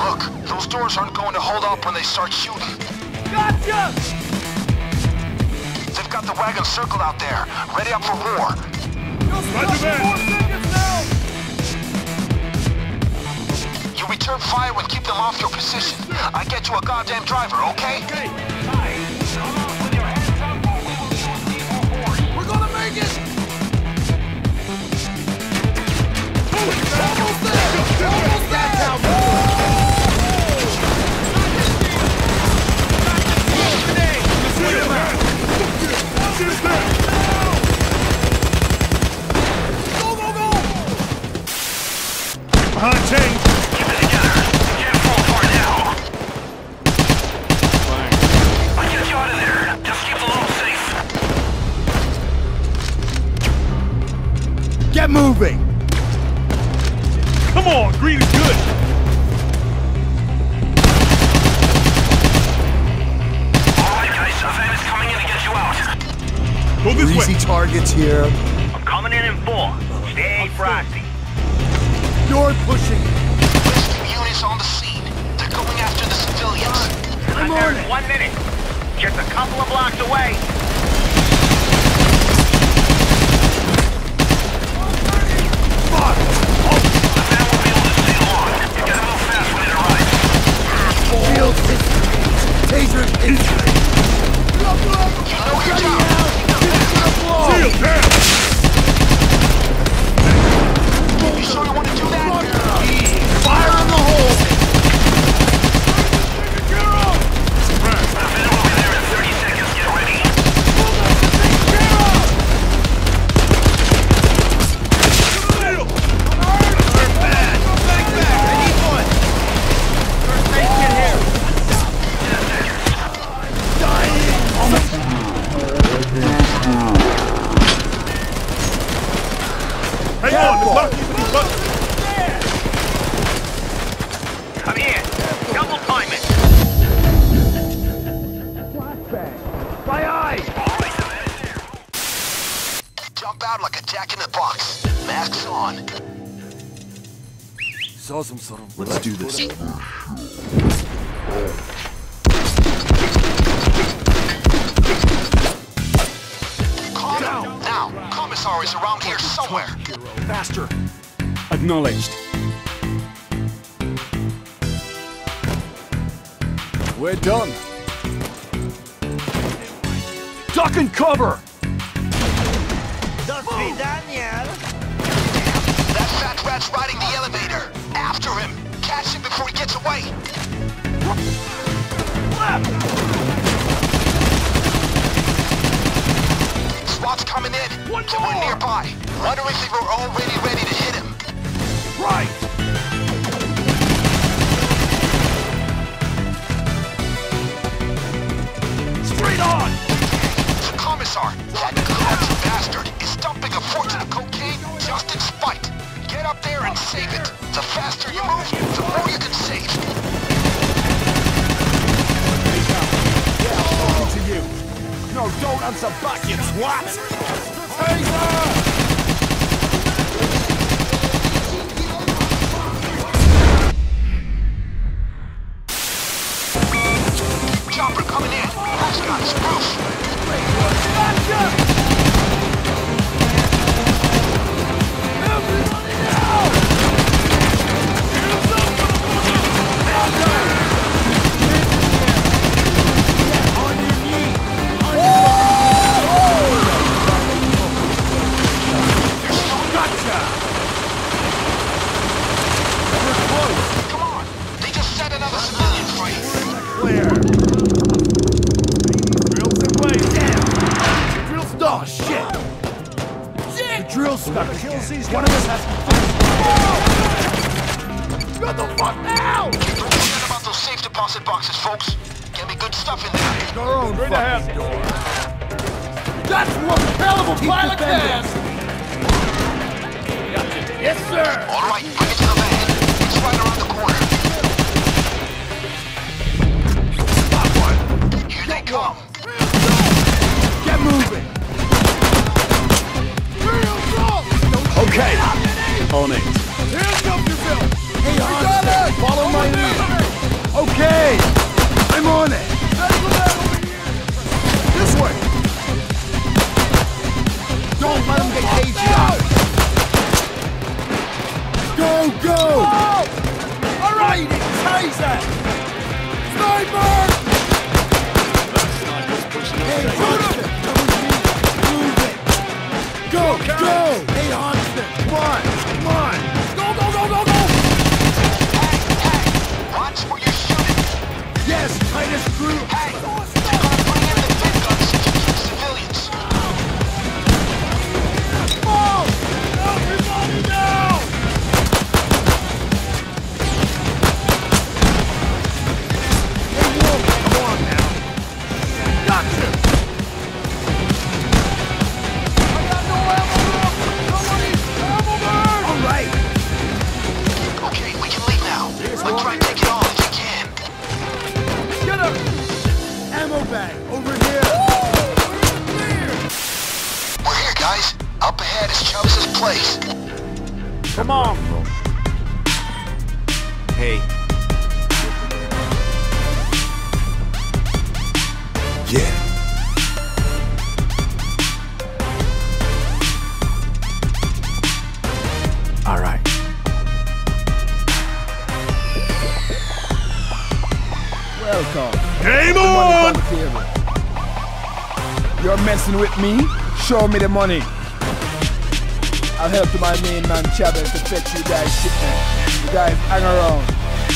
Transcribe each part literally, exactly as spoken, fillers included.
Look, those doors aren't going to hold up when they start shooting. Gotcha! They've got the wagon circled out there, ready up for war. Roger that! Four seconds now! You return fire and keep them off your position. I get you a goddamn driver, okay? Okay. We're gonna make it! Almost there! Almost there! Go, go, go! Behind chain! Keep it together. Can't fall apart now. I'll get you out of there. Just keep the load safe. Get moving! Come on, green is good! Alright guys, a van is coming in to get you out. Go this Easy way! targets here. I'm coming in in four. Stay frosty. You're pushing. Rescue units on the scene. They're going after the civilians. I'm there in one minute. Just a couple of blocks away. The van won't be able to stay long. You gotta move fast when it arrives. Shield disengaged. Taser inside. You know your job. Shield down! You sure you want to do that? Fire on the hole. The van will be there in thirty seconds. Get ready. Hang on, it's not keeping these buttons. Come here. Double time it. My eyes! Jump out like a jack in the box. Masks on. Let's do this. Calm down. Now, Commissar is around here somewhere. Faster. Acknowledged. We're done. Duck and cover! That fat rat's riding the elevator. After him. Catch him before he gets away. SWAT's coming in. One They were more. nearby. Wondering if they were already ready to hit him. Right! Straight on! The Commissar, that clumsy bastard, is dumping a fortune of cocaine just in spite. Get up there and save it. The faster you move, the more you can save. To you. No, don't answer back, you twat! Chopper coming in. Who's got his roof? Come on. They just set another civilian free. Clear. Drills in place. Damn. Drill stop. Oh, shit. The drill stuck. Kills these. One of us has to. What the fuck now? Don't forget about those safe deposit boxes, folks. Can be good stuff in there. Our own Straight ahead. fucking door. That's one hell of a Keep pile of defending. gas! Yes, sir! All right, bring it to the van. It's right around the corner. Stop one. Here they come. Get moving. Okay. On it. Hands up yourself! Hey, Hans, follow my lead. Go, go! All right, Taser! Sniper! Hey, Huntsman, come with me. Move it. Go, go! Hey, Huntsman, come on, come on. Go, go, go, go, go! Hey, hey! Watch where you're shooting! Yes, Titus Crew. Hey! They're gonna bring in the big guns to keep civilians! Move! Everybody down! Hey, Wolf, come on now. Gotcha! I got no ammo left! Somebody, ammo burn! All right. Okay, we can leave now. But try and take it all if you can. Get him! Ammo bag, over here. We're here, guys. Up ahead is Chavez's place. Come on! Hey. Yeah. All right. Welcome. Game Money on! on the table. You're messing with me? Show me the money. I'll help to my main man Chavez to fetch you guys shipment. You guys hang around.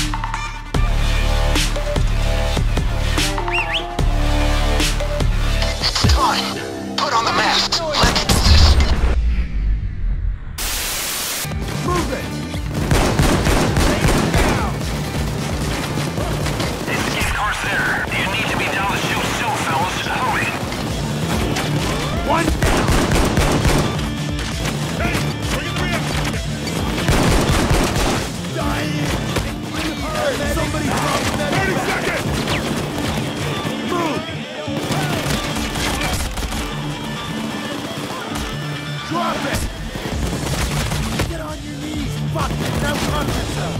It's time. Put on the mask. Let's do this. Move it. Escape car's there. You need to be down the chute soon, fellas. Hurry. One down! Somebody drop that. thirty seconds! Move. Drop it. Get on your knees. Fuck it. Now calm yourself.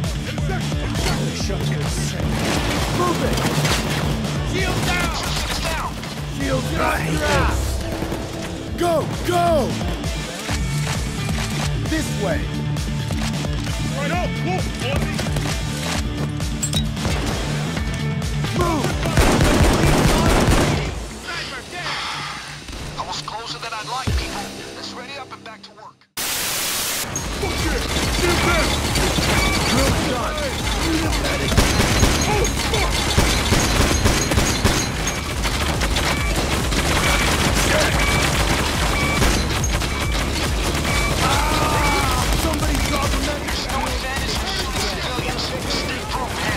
Shut yourself. Move it. Shield down! It's down. Shield right. Go, go. This way. Right up! Wolf, boy! Move. I was closer than I'd like, people. Let's ready up and back to work. Drill done. Medic. Somebody drop a medic. There's no advantage in shooting civilians. Stay proof, man.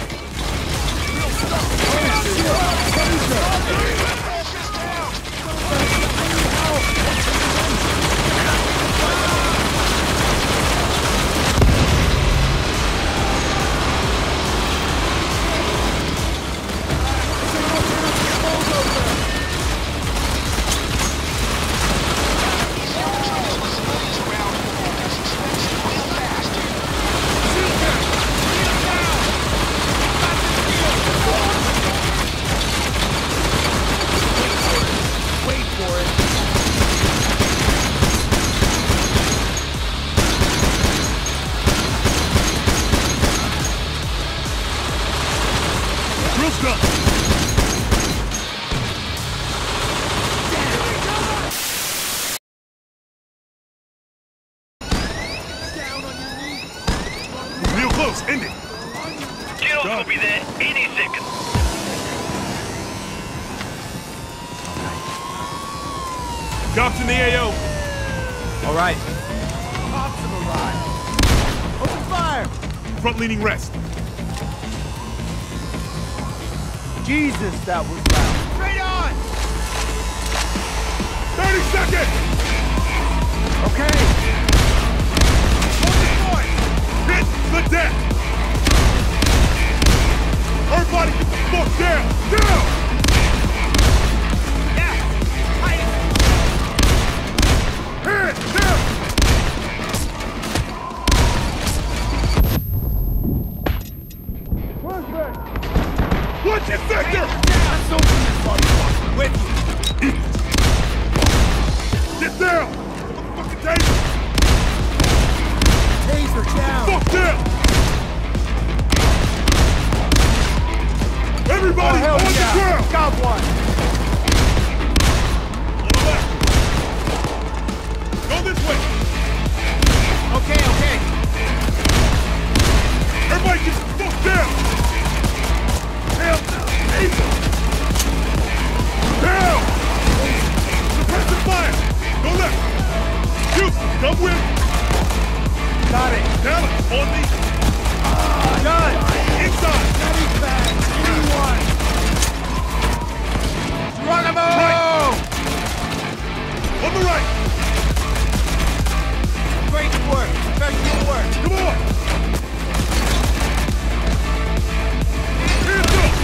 Real close, end it! Kiddos will be there any second. Cops in the A O! All right. Cops have arrived. Open fire. Front leaning rest. Jesus, that was loud. Straight on! thirty seconds! Okay. Hit the deck! Everybody get the fuck down! Down! Yeah! Hit! Down! What's your sector? Let's open this motherfucker with you. Get down! Fucking taser! Taser down. Fuck Everybody, hell on the yeah. ground! Got one. On the left. Go this way. Okay, okay. Everybody get the fuck down! Down! Easy! Down! Suppressive fire! Go left! Shoot! Come with! Got it. Dallas, on me! Done. Inside! Heavy bag. Anyone. Geronimo! Right. On the right! Great work. Professional work. Come on! Hands up!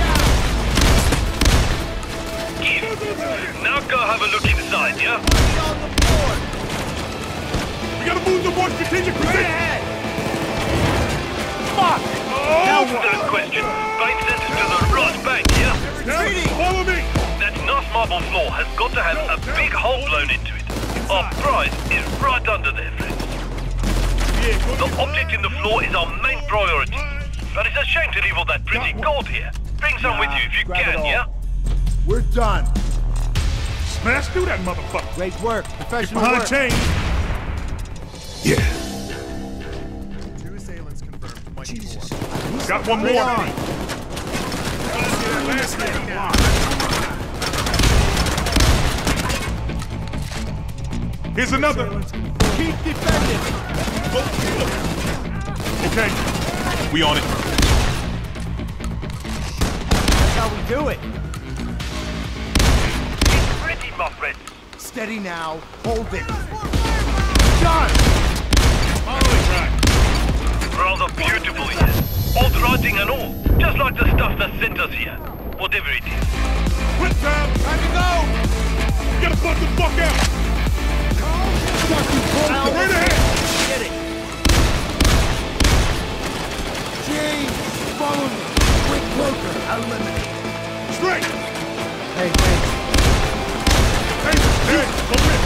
Now go have a look inside, yeah? On the board. We gotta move to more strategic position! Ahead. Fuck! Now Oh! for that question. Bait sent us to the right bank, yeah? Dallas, follow me! That North Marble floor has got to have a big hole blown into it. Our prize is right under there, friends. Yeah, go The to object in the floor is our main priority. But it's a shame to leave all that pretty gold here. Bring some with you if you grab it can, all. yeah? We're done. smash through that motherfucker! Great work. Get Professional behind work. chain! Yeah. Two assailants confirmed. twenty-four. Got one Bring more! on. Here's another! Keep defending. Okay, we on it. That's how we do it. It's ready, my friends. Steady now. Hold it. Done! Following track. Rather beautiful here. Old writing and all. Just like the stuff that sent us here. Whatever it is. Quick time! Time to go. Get the fuck the fuck out! Straight ahead! Get it. James, follow me. Quick poker. Eliminate. Straight! Hey, thanks. Hey, hey, come in!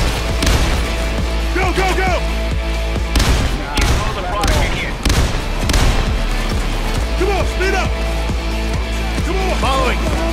Go, go, go! Come on, speed up! Come on! Following.